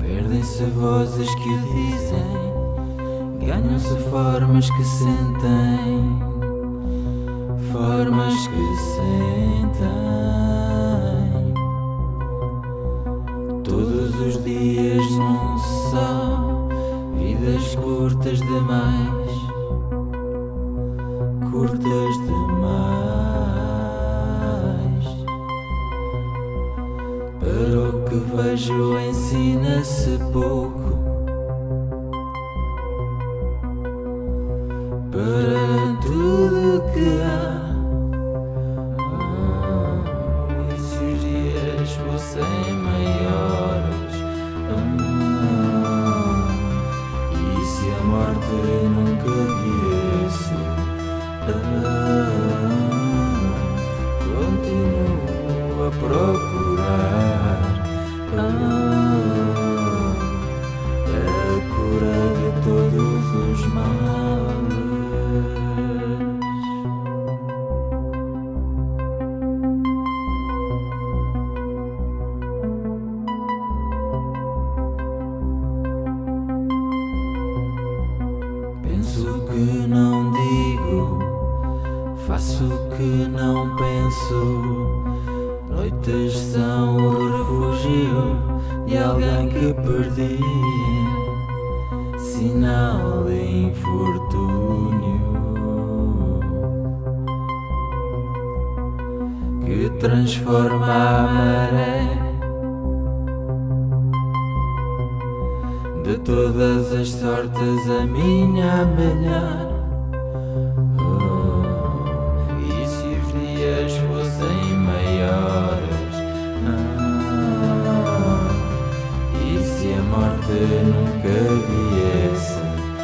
Perdem-se vozes que o dizem, ganham-se formas que sentem, formas que sentem. Todos os dias num só, vidas curtas demais, curtas demais. Para o que vejo ensina-se pouco, para tudo que há. E se os dias fossem maiores, e se a morte nunca viesse, continuo a procurar a cura de todos os males. Penso o que não digo, faço o que não penso. Noites são o refúgio de alguém que perdi, sinal de infortúnio que transforma a maré de todas as sortes a minha melhor. E se os dias fossem maiores, e se a morte nunca viesse,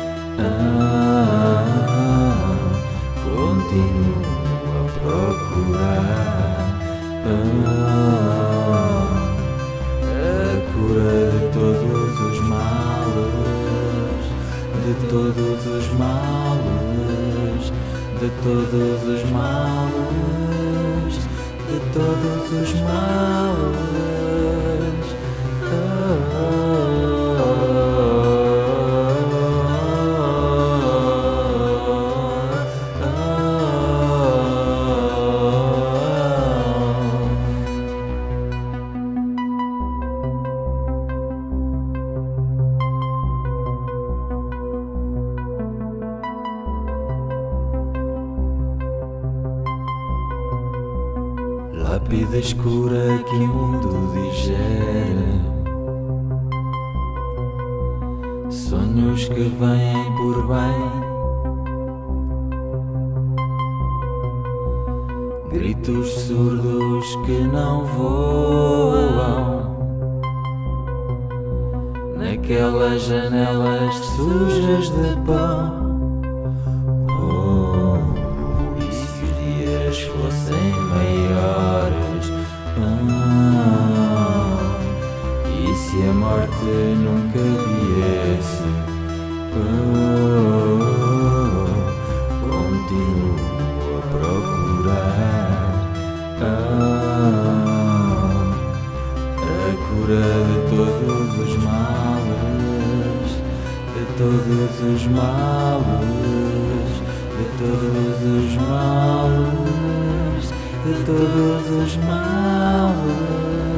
continuo a procurar a cura de todos os males, de todos os males, de todos os males, de todos os males. Lápide escura que o mundo digere, sonhos que vêm por bem, gritos surdos que não voam naquelas janelas sujas de pó. E se os dias fossem maiores, e se a morte nunca viesse, continuo a procurar a cura de todos os males, de todos os males, de todos os males, de todos os males.